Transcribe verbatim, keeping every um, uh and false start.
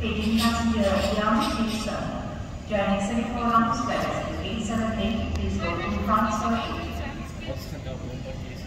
Paging passenger Yami Gibson, joining Singapore London Express eight seven eight, please go to France for eight.